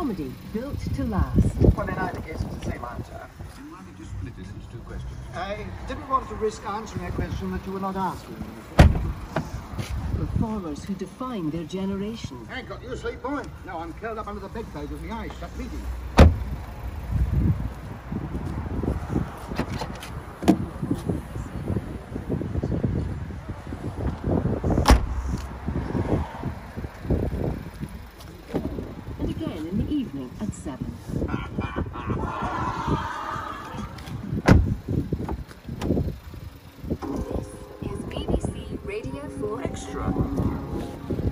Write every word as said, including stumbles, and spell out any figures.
Comedy built to last. Well, in either case, it's the same answer. Then why don't you split it into two questions? I didn't want to risk answering a question that you were not asking. Performers who define their generation. I ain't got you asleep, boy. No, I'm curled up under the bedclothes with my eyes shut reading. And again in the evening at seven. This is B B C Radio four Extra.